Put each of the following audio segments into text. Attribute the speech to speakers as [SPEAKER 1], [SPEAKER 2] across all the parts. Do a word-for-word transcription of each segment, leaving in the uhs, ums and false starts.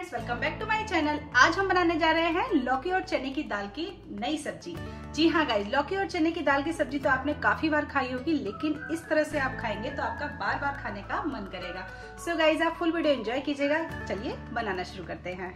[SPEAKER 1] Guys, welcome back to my channel. आज हम बनाने जा रहे हैं लौकी और चने की दाल की नई सब्जी। जी हाँ गाइस, लौकी और चने की दाल की सब्जी तो आपने काफी बार खाई होगी, लेकिन इस तरह से आप खाएंगे तो आपका बार बार खाने का मन करेगा। सो गाइस, आप फुल वीडियो एंजॉय कीजिएगा। चलिए बनाना शुरू करते हैं।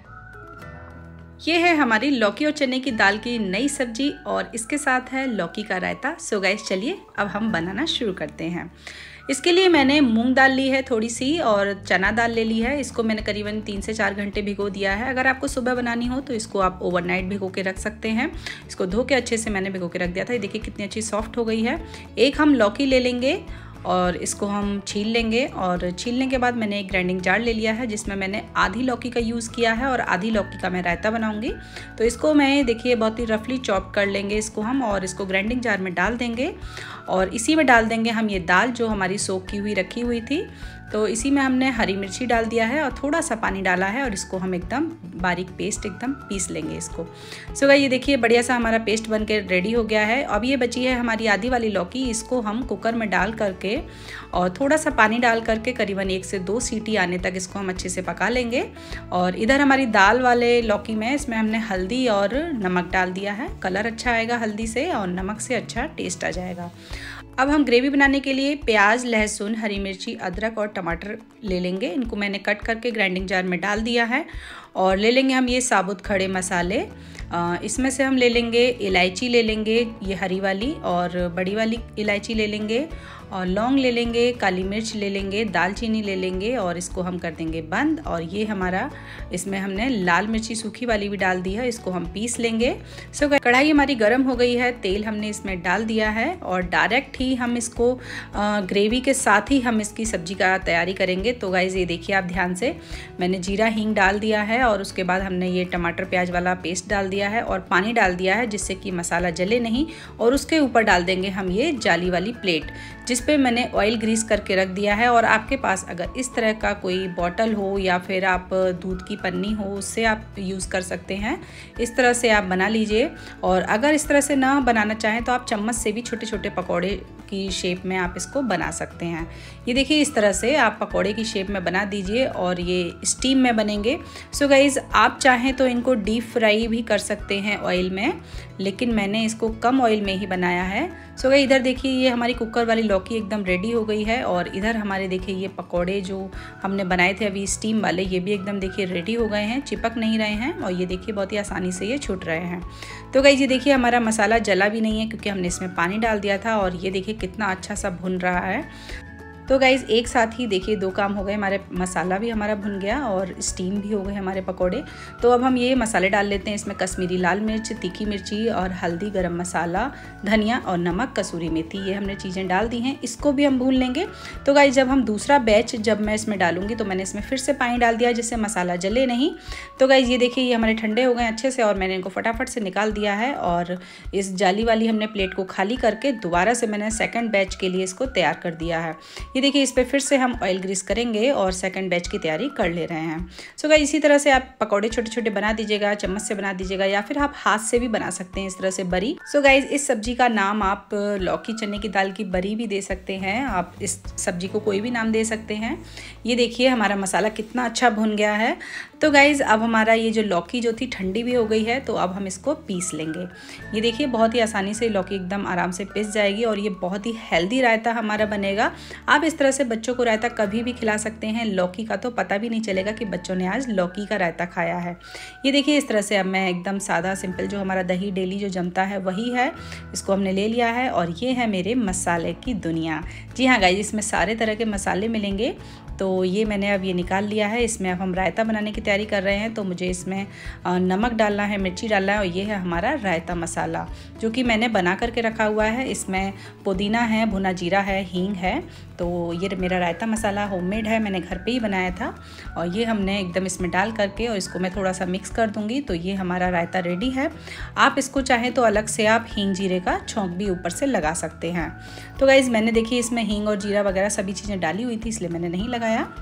[SPEAKER 1] ये है हमारी लौकी और चने की दाल की नई सब्जी और इसके साथ है लौकी का रायता। सो गाइस, चलिए अब हम बनाना शुरू करते हैं। इसके लिए मैंने मूंग दाल ली है थोड़ी सी और चना दाल ले ली है। इसको मैंने करीबन तीन से चार घंटे भिगो दिया है। अगर आपको सुबह बनानी हो तो इसको आप ओवरनाइट भिगो के रख सकते हैं। इसको धो के अच्छे से मैंने भिगो के रख दिया था। ये देखिए कितनी अच्छी सॉफ्ट हो गई है। एक हम लौकी ले लेंगे और इसको हम छील लेंगे और छीलने के बाद मैंने एक ग्राइंडिंग जार ले लिया है जिसमें मैंने आधी लौकी का यूज़ किया है और आधी लौकी का मैं रायता बनाऊंगी। तो इसको मैं देखिए बहुत ही रफली चॉप कर लेंगे इसको हम और इसको ग्राइंडिंग जार में डाल देंगे और इसी में डाल देंगे हम ये दाल जो हमारी सोक की हुई रखी हुई थी। तो इसी में हमने हरी मिर्ची डाल दिया है और थोड़ा सा पानी डाला है और इसको हम एकदम बारीक पेस्ट एकदम पीस लेंगे इसको। सो गाइस, ये देखिए बढ़िया सा हमारा पेस्ट बन के रेडी हो गया है। अब ये बची है हमारी आधी वाली लौकी। इसको हम कुकर में डाल करके और थोड़ा सा पानी डाल करके करीबन एक से दो सीटी आने तक इसको हम अच्छे से पका लेंगे। और इधर हमारी दाल वाले लौकी में इसमें हमने हल्दी और नमक डाल दिया है। कलर अच्छा आएगा हल्दी से और नमक से अच्छा टेस्ट आ जाएगा। अब हम ग्रेवी बनाने के लिए प्याज, लहसुन, हरी मिर्ची, अदरक और टमाटर ले लेंगे। इनको मैंने कट करके ग्राइंडिंग जार में डाल दिया है और ले लेंगे हम ये साबुत खड़े मसाले। इसमें से हम ले लेंगे इलायची ले लेंगे, ये हरी वाली, और बड़ी वाली इलायची ले लेंगे और लौंग ले लेंगे, काली मिर्च ले लेंगे, दालचीनी ले लेंगे और इसको हम कर देंगे बंद। और ये हमारा इसमें हमने लाल मिर्ची सूखी वाली भी डाल दी है, इसको हम पीस लेंगे। सो कढ़ाई हमारी गर्म हो गई है, तेल हमने इसमें डाल दिया है और डायरेक्ट ही हम इसको आ, ग्रेवी के साथ ही हम इसकी सब्जी का तैयारी करेंगे। तो गाइज़ ये देखिए आप ध्यान से, मैंने जीरा हींग डाल दिया है और उसके बाद हमने ये टमाटर प्याज वाला पेस्ट डाल दिया है और पानी डाल दिया है जिससे कि मसाला जले नहीं। और उसके ऊपर डाल देंगे हम ये जाली वाली प्लेट जिस पे मैंने ऑयल ग्रीस करके रख दिया है। और आपके पास अगर इस तरह का कोई बॉटल हो या फिर आप दूध की पन्नी हो, उससे आप यूज़ कर सकते हैं। इस तरह से आप बना लीजिए। और अगर इस तरह से ना बनाना चाहें तो आप चम्मच से भी छोटे छोटे पकौड़े की शेप में आप इसको बना सकते हैं। ये देखिए इस तरह से आप पकौड़े की शेप में बना दीजिए और ये स्टीम में बनेंगे। सो गाइज़, आप चाहें तो इनको डीप फ्राई भी कर सकते हैं ऑयल में, लेकिन मैंने इसको कम ऑयल में ही बनाया है। सो गाइस, इधर देखिए ये हमारी कुकर वाली लौकी एकदम रेडी हो गई है और इधर हमारे देखिए ये पकौड़े जो हमने बनाए थे अभी स्टीम वाले, ये भी एकदम देखिए रेडी हो गए हैं, चिपक नहीं रहे हैं और ये देखिए बहुत ही आसानी से ये छूट रहे हैं। तो गाइस, ये देखिए हमारा मसाला जला भी नहीं है क्योंकि हमने इसमें पानी डाल दिया था और ये देखिए कितना अच्छा सा भुन रहा है। तो गाइज़ एक साथ ही देखिए दो काम हो गए, हमारे मसाला भी हमारा भुन गया और स्टीम भी हो गए हमारे पकोड़े। तो अब हम ये मसाले डाल लेते हैं। इसमें कश्मीरी लाल मिर्च, तीखी मिर्ची और हल्दी, गरम मसाला, धनिया और नमक, कसूरी मेथी, ये हमने चीज़ें डाल दी हैं। इसको भी हम भून लेंगे। तो गाइज़ जब हम दूसरा बैच जब मैं इसमें डालूंगी तो मैंने इसमें फिर से पानी डाल दिया जिससे मसाला जले नहीं। तो गाइज़ ये देखिए ये हमारे ठंडे हो गए अच्छे से और मैंने इनको फटाफट से निकाल दिया है और इस जाली वाली हमने प्लेट को खाली करके दोबारा से मैंने सेकेंड बैच के लिए इसको तैयार कर दिया है। ये देखिए इस पे फिर से हम ऑयल ग्रीस करेंगे और सेकंड बैच की तैयारी कर ले रहे हैं। सो गाइस, इसी तरह से आप पकौड़े छोटे छोटे बना दीजिएगा, चम्मच से बना दीजिएगा या फिर आप हाथ से भी बना सकते हैं इस तरह से बरी। सो गाइस, इस सब्जी का नाम आप लौकी चने की दाल की बरी भी दे सकते हैं। आप इस सब्जी को कोई भी नाम दे सकते हैं। ये देखिए हमारा मसाला कितना अच्छा भुन गया है। तो गाइज अब हमारा ये जो लौकी जो थी ठंडी भी हो गई है, तो अब हम इसको पीस लेंगे। ये देखिए बहुत ही आसानी से लौकी एकदम आराम से पिस जाएगी और ये बहुत ही हेल्दी रायता हमारा बनेगा। आप इस तरह से बच्चों को रायता कभी भी खिला सकते हैं। लौकी का तो पता भी नहीं चलेगा कि बच्चों ने आज लौकी का रायता खाया है। ये देखिए इस तरह से अब मैं एकदम सादा सिंपल जो हमारा दही डेली जो जमता है वही है, इसको हमने ले लिया है। और ये है मेरे मसाले की दुनिया। जी हाँ गाइज, इसमें सारे तरह के मसाले मिलेंगे। तो ये मैंने अब ये निकाल लिया है। इसमें अब हम रायता बनाने की तैयारी कर रहे हैं। तो मुझे इसमें नमक डालना है, मिर्ची डालना है और ये है हमारा रायता मसाला जो कि मैंने बना करके रखा हुआ है। इसमें पुदीना है, भुना जीरा है, हींग है। तो ये मेरा रायता मसाला होममेड है, मैंने घर पे ही बनाया था। और ये हमने एकदम इसमें डाल करके और इसको मैं थोड़ा सा मिक्स कर दूंगी। तो ये हमारा रायता रेडी है। आप इसको चाहें तो अलग से आप हींग जीरे का छौंक भी ऊपर से लगा सकते हैं। तो गाइज़ मैंने देखिए इसमें हींग और जीरा वगैरह सभी चीज़ें डाली हुई थी, इसलिए मैंने नहीं लगाया।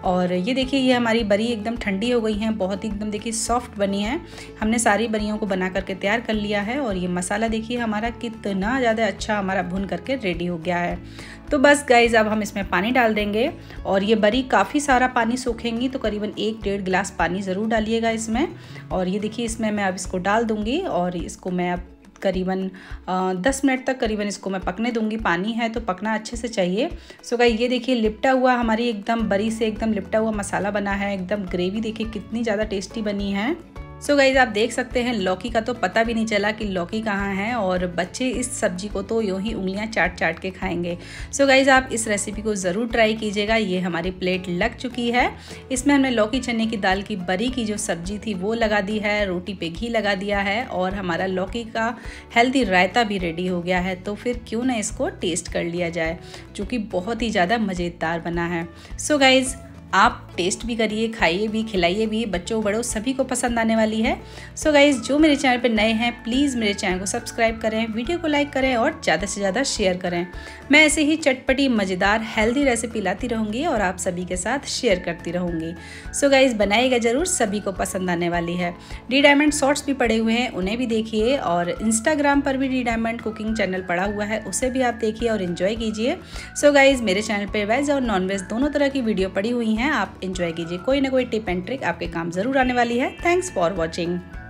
[SPEAKER 1] और ये देखिए ये हमारी बरी एकदम ठंडी हो गई हैं, बहुत ही एकदम देखिए सॉफ्ट बनी है। हमने सारी बरियों को बना करके तैयार कर लिया है और ये मसाला देखिए हमारा कितना ज़्यादा अच्छा हमारा भुन करके रेडी हो गया है। तो बस गाइज़ अब हम इसमें पानी डाल देंगे और ये बरी काफ़ी सारा पानी सोखेंगी, तो करीबन एक डेढ़ गिलास पानी ज़रूर डालिएगा इसमें। और ये देखिए इसमें मैं अब इसको डाल दूँगी और इसको मैं अब करीबन दस मिनट तक करीबन इसको मैं पकने दूंगी। पानी है तो पकना अच्छे से चाहिए। सो गाइस ये देखिए लिपटा हुआ हमारी एकदम बरी से एकदम लिपटा हुआ मसाला बना है। एकदम ग्रेवी देखिए कितनी ज़्यादा टेस्टी बनी है। सो गाइज आप देख सकते हैं लौकी का तो पता भी नहीं चला कि लौकी कहाँ है, और बच्चे इस सब्जी को तो यूँ ही उंगलियां चाट चाट के खाएंगे। सो गाइज आप इस रेसिपी को ज़रूर ट्राई कीजिएगा। ये हमारी प्लेट लग चुकी है। इसमें हमने लौकी चने की दाल की बरी की जो सब्जी थी वो लगा दी है, रोटी पे घी लगा दिया है और हमारा लौकी का हेल्दी रायता भी रेडी हो गया है। तो फिर क्यों ना इसको टेस्ट कर लिया जाए, जो कि बहुत ही ज़्यादा मज़ेदार बना है। सो गाइज़ आप टेस्ट भी करिए, खाइए भी, खिलाइए भी, बच्चों बड़ों सभी को पसंद आने वाली है। सो गाइज़ जो मेरे चैनल पर नए हैं प्लीज़ मेरे चैनल को सब्सक्राइब करें, वीडियो को लाइक करें और ज़्यादा से ज़्यादा शेयर करें। मैं ऐसे ही चटपटी मज़ेदार हेल्दी रेसिपी लाती रहूँगी और आप सभी के साथ शेयर करती रहूँगी। सो गाइज़ बनाइएगा ज़रूर, सभी को पसंद आने वाली है। डी डायमंड शॉर्ट्स भी पड़े हुए हैं, उन्हें भी देखिए, और इंस्टाग्राम पर भी डी डायमंड कुकिंग चैनल पड़ा हुआ है, उसे भी आप देखिए और इन्जॉय कीजिए। सो गाइज़ मेरे चैनल पर वेज और नॉन वेज दोनों तरह की वीडियो पड़ी हुई हैं, आप एंजॉय कीजिए। कोई ना कोई टिप एंड ट्रिक आपके काम ज़रूर आने वाली है। Thanks for watching.